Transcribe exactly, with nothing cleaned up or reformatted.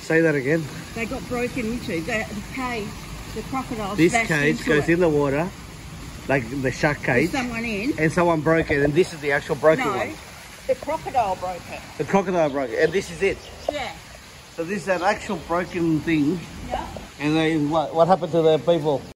Say that again. They got broken into. The, the cage, the crocodile This smashed cage into goes it. in the water, like the shark cage. With someone in. And someone broke it, and this is the actual broken No, one. the crocodile broke it. The crocodile broke it, and this is it. Yeah. So this is an actual broken thing. Yeah. And then what, what happened to the people?